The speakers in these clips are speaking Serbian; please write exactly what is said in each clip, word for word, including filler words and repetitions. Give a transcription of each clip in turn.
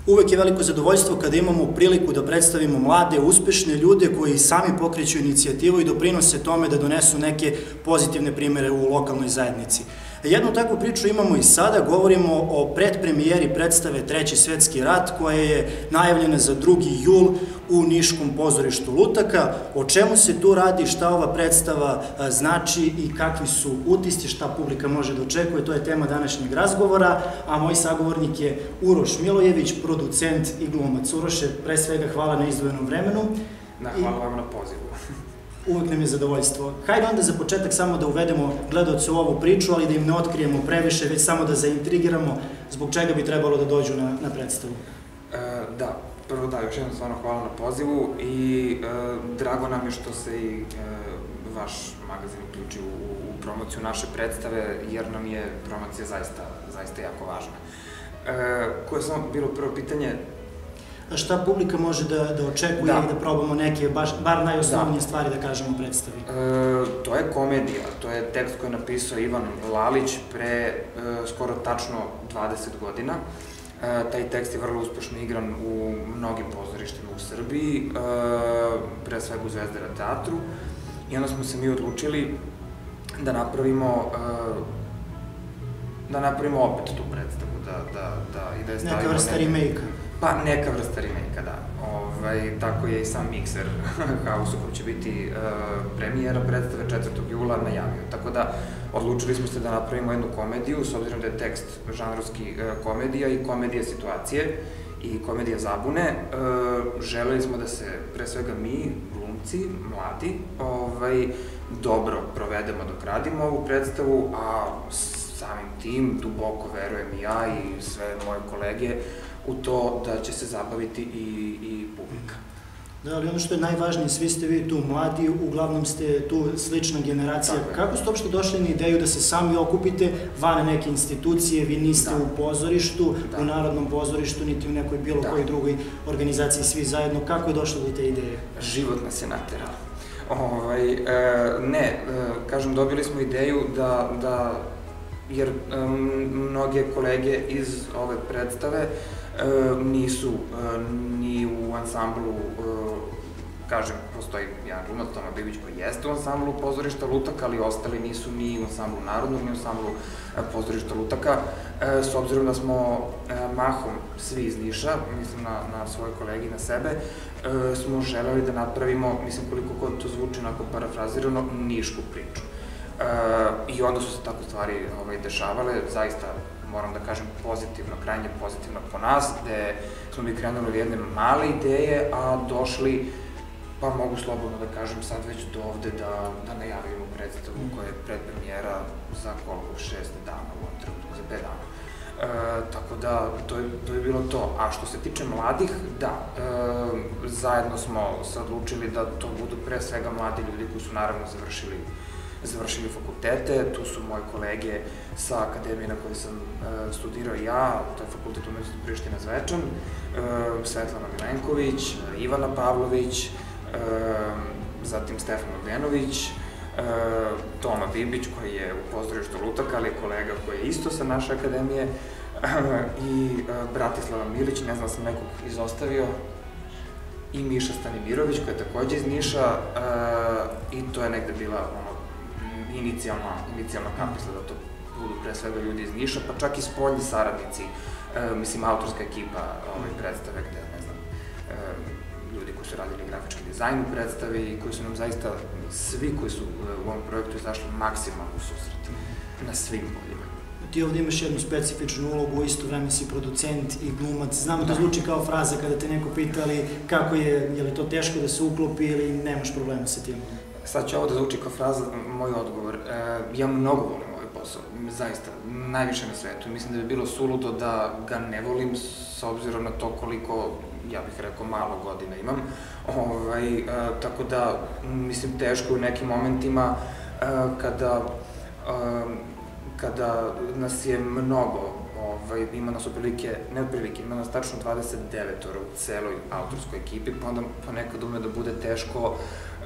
Uvek je veliko zadovoljstvo kada imamo priliku da predstavimo mlade, uspešne ljude koji sami pokreću inicijativu i doprinose tome da donesu neke pozitivne primere u lokalnoj zajednici. Jednu takvu priču imamo i sada, govorimo o predpremijeri predstave Treći svetski rat koja je najavljena za drugi jul u Niškom pozorištu Lutaka. O čemu se tu radi, šta ova predstava znači i kakvi su utisci, šta publika može da očekuje, to je tema današnjeg razgovora, a moj sagovornik je Uroš Milojević, producent i glumac. Uroše, pre svega hvala na izdvojenom vremenu. Hvala vam na pozivu. Uvek nam je zadovoljstvo. Hajde onda za početak samo da uvedemo gledaoce u ovu priču, ali da im ne otkrijemo previše, već samo da zaintrigiramo zbog čega bi trebalo da dođu na predstavu. Da, prvo da, još jednom stvarno hvala na pozivu i drago nam je što se i vaš magazin uključi u promociju naše predstave, jer nam je promocija zaista jako važna. Koje je samo bilo prvo pitanje? Šta publika može da očekuje i da probamo neke, bar najosnovnije stvari da kažemo o predstavi? To je komedija, to je tekst koji je napisao Ivan Lalić pre skoro tačno dvadeset godina. Taj tekst je vrlo uspešno igran u mnogim pozorištima u Srbiji, pre svega u Zvezdara teatru. I onda smo se mi odlučili da napravimo da napravimo opet tu predstavu. Neka vrsta remake-a. Pa neka vrsta remake-a, da. Tako je i sam Mikser Hausu koji će biti premijera predstave četvrtog jula najavio. Tako da odlučili smo se da napravimo jednu komediju, s obzirom da je tekst žanrovski komedija i komedija situacije i komedija zabune. Želeli smo da se pre svega mi, glumci, mladi, dobro provedemo dok radimo ovu predstavu, a samim tim duboko verujem i ja i sve moje kolege u to da će se zabaviti i publika. Da, ali ono što je najvažnije, svi ste vi tu mladi, uglavnom ste tu slična generacija. Kako ste uopšte došli na ideju da se sami okupite van neke institucije, vi niste u pozorištu, u Narodnom pozorištu, niti u nekoj bilo kojoj drugoj organizaciji, svi zajedno. Kako je došlo do te ideje? Život nas je naterao. Ne, kažem, dobili smo ideju da jer mnoge kolege iz ove predstave nisu ni u ansamblu, kažem, postoji jedan glumac, Toma Bibić, koji jeste u ansamblu pozorišta Lutaka, ali ostali nisu ni u ansamblu Narodnog, ni u ansamblu pozorišta Lutaka. S obzirom da smo mahom svi iz Niša, mislim na svoje kolege i na sebe, smo želeli da napravimo, mislim koliko god to zvuči onako parafrazirano, nišku priču. I onda su se tako stvari dešavale, zaista moram da kažem pozitivno, krajnje pozitivno po nas, gde smo mi krenuli od jedne male ideje, a došli, pa mogu slobodno da kažem sad već do ovde da najavimo predstavu koja je predpremijera za koliko, šest dana u ovom trenutku, za pet dana. Tako da, to je bilo to. A što se tiče mladih, da, zajedno smo se odlučili da to budu pre svega mladi ljudi koji su naravno završili završili fakultete, tu su moji kolege sa akademije na kojoj sam studirao i ja, to je Fakultet umetnosti Priština Zvečan, Svetlana Milenković, Ivana Pavlović, zatim Stefan Ogljenović, Toma Bibić koji je u pozorištu Lutaka, ali kolega koji je isto sa naše akademije, i Bratislava Milić, ne znam sam nekog izostavio, i Miša Stanimirović koja je takođe iz Niša, i to je negde bila inicijalna kapisla da to budu pre svega ljudi iz Niša, pa čak i spoljni saradnici, mislim, autorska ekipa predstave gde, ne znam, ljudi koji su radili grafički dizajn u predstavi i koji su nam zaista, svi koji su u ovom projektu izašli maksimalno u susret na svim poljima. Ti ovdje imaš jednu specifičnu ulogu, isto vreme si producent i glumac. Znam da zvuči kao fraza kada te neko pita, ali kako je, je li to teško da se uklopi ili nemaš problema sa tim? Sad će ovo da zvuči kao fraza, moj odgovor. Ja mnogo volim ovaj posao, zaista, najviše na svetu. Mislim da bi bilo suludo da ga ne volim, s obzirom na to koliko, ja bih rekao, malo godina imam. Tako da, mislim, teško u nekim momentima kada kada nas je mnogo, ima nas otprilike, ne otprilike, ima nas tačno dvadeset devet u celoj autorskoj ekipi, pa onda ponekad ume da bude teško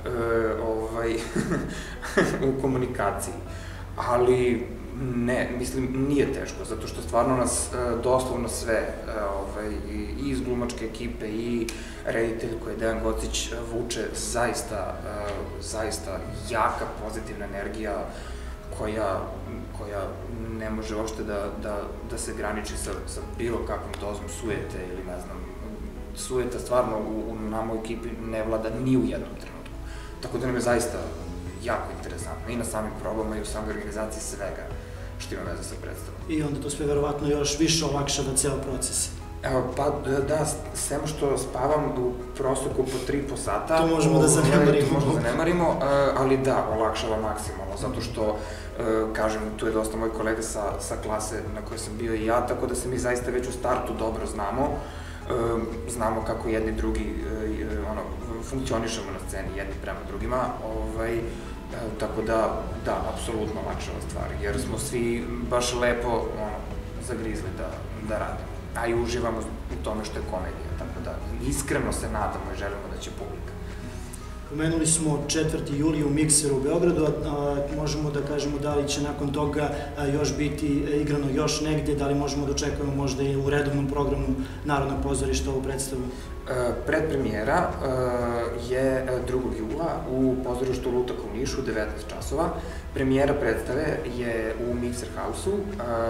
u komunikaciji. Ali ne, mislim, nije teško, zato što stvarno nas doslovno sve, i glumačke ekipe i reditelj koji je Dejan Gocić vuče zaista, zaista jaka pozitivna energija koja, koja ne može uopšte da, da, da se graniči sa, sa bilo kakvom dozom sujete ili ne znam, sujeta stvarno u, u nama u ekipi ne vlada ni u jednom trenutku. Tako da nam je zaista jako interesantno i na samim probama i u samoj organizaciji svega što ima veze sa predstavom. I onda to sve verovatno još više olakšava ceo proces. Evo, pa da, sem što spavam u proseku po tri po sata. To možemo da zanemarimo. To možemo da zanemarimo, ali da, olakšava maksimalno, zato što, kažem, tu je dosta moj kolega sa, sa klase na kojoj sam bio i ja, tako da se mi zaista već u startu dobro znamo. Znamo kako jedni drugi ono, funkcionišemo na sceni, jedni prema drugima, ovaj, tako da, da, apsolutno olakšava stvari, jer smo svi baš lepo ono, zagrizli da, da radimo, a i uživamo u tome što je komedija, tako da iskreno se nadamo i želimo da će publika. Pomenuli smo četvrti juli u Mikseru u Beogradu, a možemo da kažemo da li će nakon toga još biti igrano još negde, da li možemo da očekujemo možda i u redovnom programu Narodnog pozorišta ovu predstavu? Predpremijera je drugog jula u pozorištu Lutak u Nišu, devetnaest časova. Premijera predstave je u Mikser House-u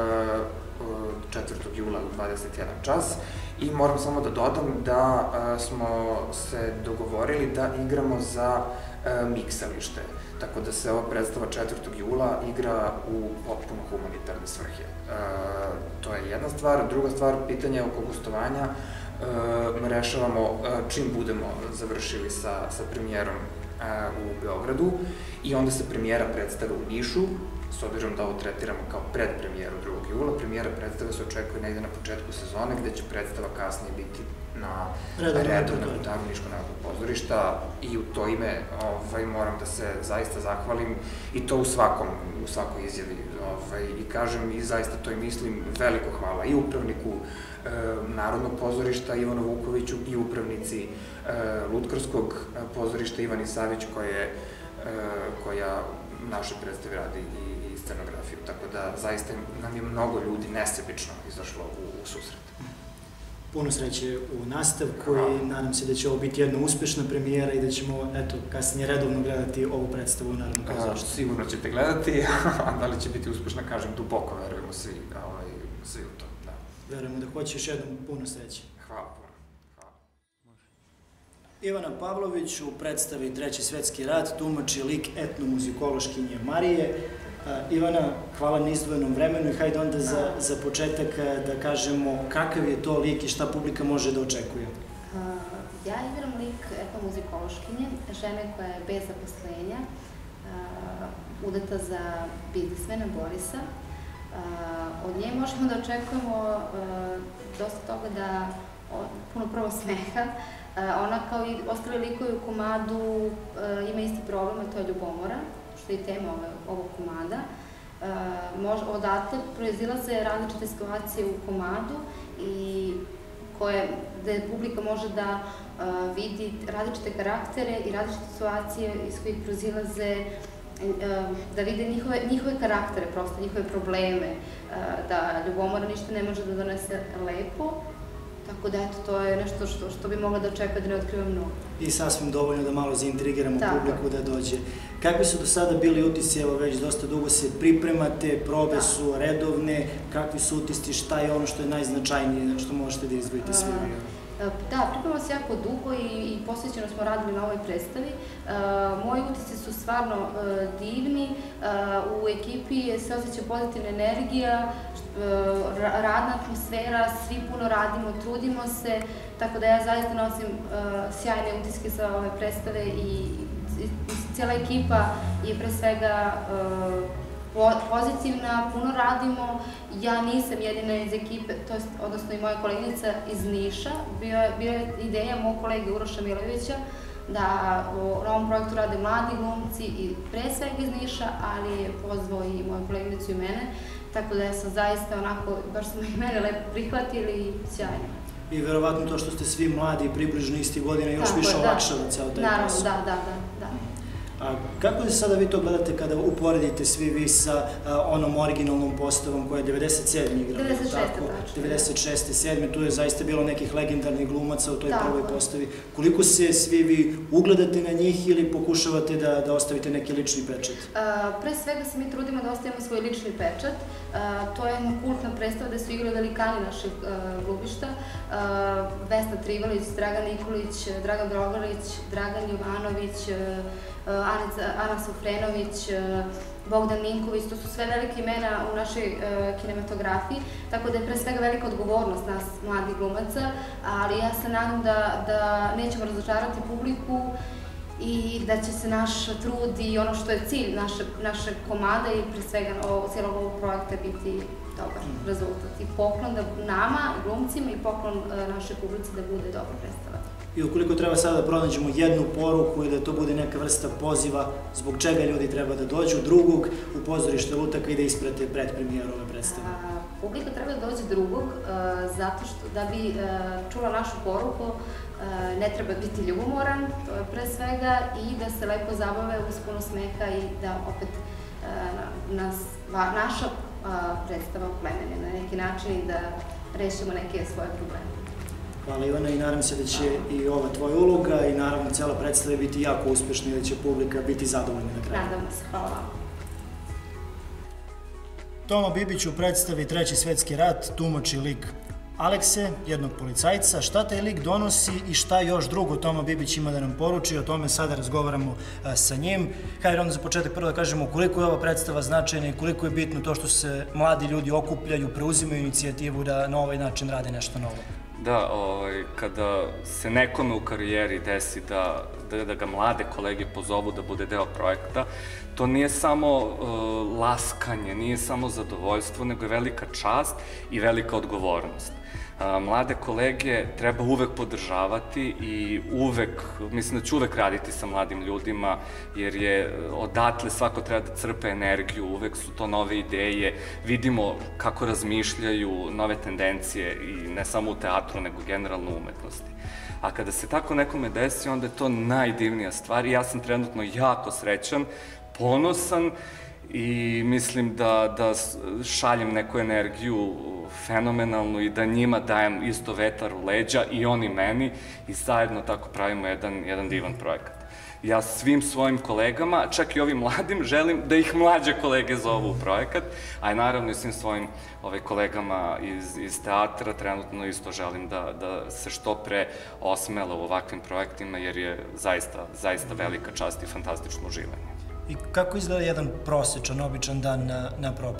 četvrtog jula u dvadeset jedan čas. I moram samo da dodam da smo se dogovorili da igramo za miksalište, tako da se ova predstava četvrtog jula igra u potpuno humanitarne svrhe. To je jedna stvar. Druga stvar, pitanje oko gostovanja rešavamo čim budemo završili sa, sa premijerom u Beogradu i onda se premijera predstave u Nišu, s obzirom da ovo tretiramo kao predpremijeru drugog jula, premijera predstave se očekuje negde na početku sezone, gde će predstava kasnije biti na redovnom putanju Niškog narodnog pozorišta i u to ime ovaj, moram da se zaista zahvalim i to u svakom, u svakoj izjavi ovaj, i kažem i zaista to i mislim, veliko hvala i upravniku e, Narodnog pozorišta Ivanu Vukoviću i upravnici e, Lutkarskog pozorišta Ivani Savić koje, e, koja naše predstave radi i scenografiju, tako da zaista nam je mnogo ljudi nesebično izašlo u, u susret. Puno sreće u nastavku i nadam se da će ovo biti jedna uspešna premijera i da ćemo, eto, kasnije redovno gledati ovu predstavu u Narodnom pozorištu. Sigurno ćete gledati, a da li će biti uspešna, kažem, duboko verujemo svi, ovaj, svi u to, da. Verujemo da hoće još jednom puno sreće. Hvala puno. Ivana Pavlović u predstavi Treći svetski rat tumači lik etnomuzikološkinje Marije. Ivana, hvala na izdvojenom vremenu i hajde onda za, za početak da kažemo kakav je to lik i šta publika može da očekuje. Ja igram lik etnomuzikološkinje, žene koja je bez zaposlenja, udata za biznismena Borisa. Od nje možemo da očekujemo dosta toga da puno prvo smeha. Ona kao i ostali likovi u komadu ima isti problem, a to je ljubomora, što je tema ovog komada. Odatle proizilaze različite situacije u komadu i gde publika može da vidi različite karaktere i različite situacije iz kojih proizilaze, da vide njihove karaktere, prosto njihove probleme, da ljubomora ništa ne može da donese lepo. Tako da, eto, to je nešto što, što bi mogla da očekuje da ne otkriva mnogo. I sasvim dovoljno da malo zaintrigiramo publiku da dođe. Kakvi su do sada bili utisci, evo već dosta dugo se pripremate, probe su redovne, kakvi su utisci, šta je ono što je najznačajnije, što možete da izdvojite svi? Da, pripremamo se jako dugo i posvećeno smo radili na ovoj predstavi. Moji utisci su stvarno divni, u ekipi se osjeća pozitivna energija, radna atmosfera, svi puno radimo, trudimo se, tako da ja zaista nosim sjajne utiske sa ove predstave i cijela ekipa je pre svega pozitivna, puno radimo. Ja nisam jedina iz ekipe, odnosno i moja koleginica iz Niša. Bio je ideja mog kolege Uroša Milojevića da na ovom projektu rade mladi glumci i pre svega iz Niša, ali je pozvao i moju koleginicu i mene. Tako da sam zaista onako, baš smo i mene lepo prihvatili i sjajno. I verovatno to što ste svi mladi i približno isti godina još više olakšava ceo taj posao. Naravno, da, da, da. Kako da sada vi to gledate kada uporedite svi vi sa onom originalnom postavom koja je devedeset sedme igrala? devedeset šeste tačno. devedeset šeste, sedme tu je zaista bilo nekih legendarnih glumaca u toj prvoj postavi. Koliko se svi vi ugledate na njih ili pokušavate da ostavite neki lični pečat? Pre svega se mi trudimo da ostavimo svoj lični pečat. To je jedna kultna predstava gde su igrali velikani našeg glumišta. Vesna Trivalić, Dragan Nikolić, Dragan Drogalić, Dragan Jovanović, Ana Sofrenović, Bogdan Ninković, to su sve velike imena u našoj kinematografiji, tako da je pre svega velika odgovornost nas, mladih glumaca, ali ja se nadam da nećemo razočarati publiku i da će se naš trud i ono što je cilj naše komade i pre svega cijelog ovog projekta biti dobar rezultat. I poklon nama, glumcima, i poklon našoj publici da bude dobra predstava. I ukoliko treba sada da pronađemo jednu poruku i da to bude neka vrsta poziva zbog čega ljudi treba da dođu drugog u pozorište Lutaka i da isprate predpremijeru ove predstave? Publika treba da dođe drugog zato što da bi čula našu poruku ne treba biti ljubomoran, to je pre svega, i da se lepo zabave uz puno smeha i da opet naša predstava oplemene na neki način i da rešimo neke svoje probleme. Hvala Ivana i nadam se da će i ova tvoja uloga i naravno cela predstava biti jako uspešna i da će publika biti zadovoljna na kraju. Nadamo se, hvala vam. Toma Bibić u predstavi Treći svetski rat tumači lik Alekse, jednog policajca. Šta taj lik donosi i šta još drugo Toma Bibić ima da nam poruči, o tome sada razgovaramo sa njim. Hajde onda za početak prvo da kažemo koliko je ova predstava značajna i koliko je bitno to što se mladi ljudi okupljaju, preuzimaju inicijativu da na ovaj način rade nešto novo. Da, kada se nekome u karijeri desi da ga mlade kolege pozovu da bude deo projekta, to nije samo laskanje, nije samo zadovoljstvo, nego je velika čast i velika odgovornost. Mlade kolege treba uvek podržavati i uvek, mislim da ću uvek raditi sa mladim ljudima, jer je odatle svako treba da crpe energiju, uvek su to nove ideje, vidimo kako razmišljaju, nove tendencije i ne samo u teatru, nego generalno u umetnosti. A kada se tako nekome desi, onda je to najdivnija stvar i ja sam trenutno jako srećan, ponosan i mislim da šaljem neku energiju fenomenalnu i da njima dajem isto vetar u leđa i oni meni i zajedno tako pravimo jedan divan projekat. Ja svim svojim kolegama, čak i ovim mladim, želim da ih mlađe kolege zovu u projekat, a i naravno i svim svojim kolegama iz teatra trenutno isto želim da se što pre osmele u ovakvim projektima jer je zaista velika čast i fantastično uživanje. I kako izgleda jedan prosečan, običan dan na probi?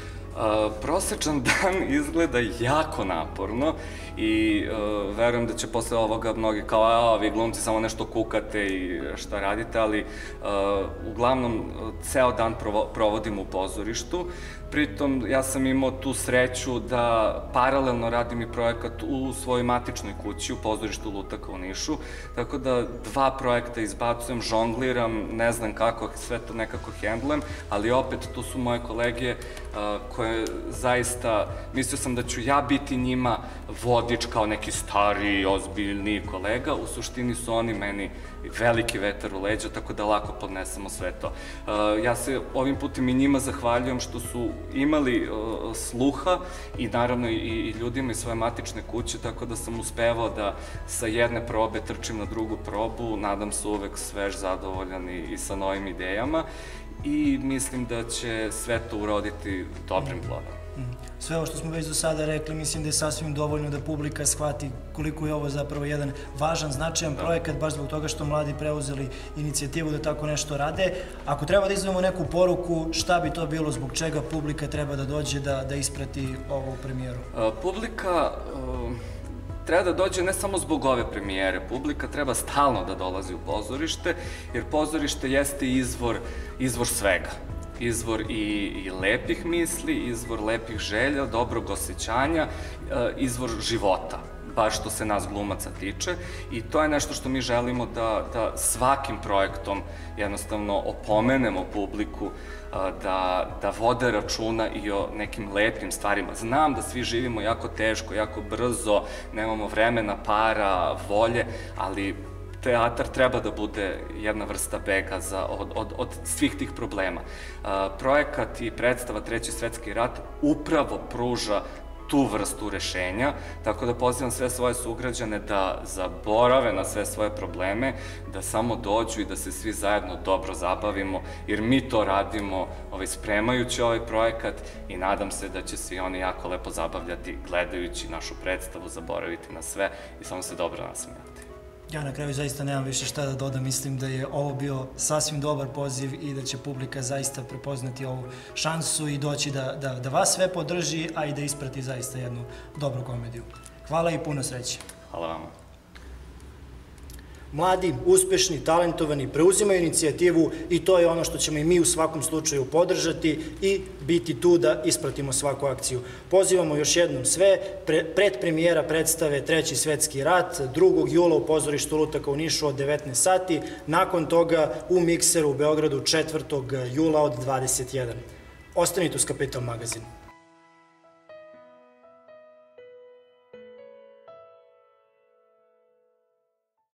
Prosečan dan izgleda jako naporno i verujem da će posle ovoga mnogi kao, a vi glumci samo nešto kukate i šta radite, ali uglavnom ceo dan provodim u pozorištu. Pritom, ja sam imao tu sreću da paralelno radim i projekat u svojoj matičnoj kući, u pozorištu Lutaka u Nišu, tako da dva projekta izbacujem, žongliram, ne znam kako, sve to nekako hendlujem, ali opet tu su moje kolege koje zaista, mislio sam da ću ja biti njima vodič kao neki stari, ozbiljni kolega, u suštini su oni meni veliki vetar u leđa, tako da lako podnesemo sve to. Ja se ovim putem i njima zahvaljujem što su imali sluha i naravno i ljudima iz svoje matične kuće, tako da sam uspevao da sa jedne probe trčim na drugu probu, nadam se uvek svež, zadovoljan i sa novim idejama i mislim da će sve to uroditi dobrim plodom. Sve ovo što smo već do sada rekli, mislim da je sasvim dovoljno da publika shvati koliko je ovo zapravo jedan važan, značajan projekat, baš zbog toga što mladi preuzeli inicijativu da tako nešto rade. Ako treba da izvemo neku poruku, šta bi to bilo, zbog čega publika treba da dođe da isprati ovu premijeru? Publika treba da dođe ne samo zbog ove premijere, publika treba stalno da dolazi u pozorište, jer pozorište jeste izvor svega. Izvor i lepih misli, izvor lepih želja, dobrog osjećanja, izvor života, baš što se nas glumaca tiče i to je nešto što mi želimo da svakim projektom jednostavno opomenemo publiku da vode računa i o nekim lepim stvarima. Znam da svi živimo jako teško, jako brzo, nemamo vremena, para, volje, ali teatar treba da bude jedna vrsta bega za, od, od, od svih tih problema. Projekat i predstava Treći svetski rat upravo pruža tu vrstu rešenja, tako da pozivam sve svoje sugrađane da zaborave na sve svoje probleme, da samo dođu i da se svi zajedno dobro zabavimo, jer mi to radimo spremajući ovaj projekat i nadam se da će se i oni jako lepo zabavljati gledajući našu predstavu, zaboraviti na sve i samo se dobro nasmijati. Ja na kraju zaista nemam više šta da dodam, mislim da je ovo bio sasvim dobar poziv i da će publika zaista prepoznati ovu šansu i doći da vas sve podrži, a i da isprati zaista jednu dobru komediju. Hvala i puno sreće. Hvala vama. Mladi, uspešni, talentovani, preuzimaju inicijativu i to je ono što ćemo i mi u svakom slučaju podržati i biti tu da ispratimo svaku akciju. Pozivamo još jednom sve, predpremijera predstave Treći svetski rat, drugog jula u pozorištu Lutaka u Nišu od devetnaest sati, nakon toga u Mikseru u Beogradu četvrtog jula od dvadeset jedan. Ostanite uz Kapital magazin.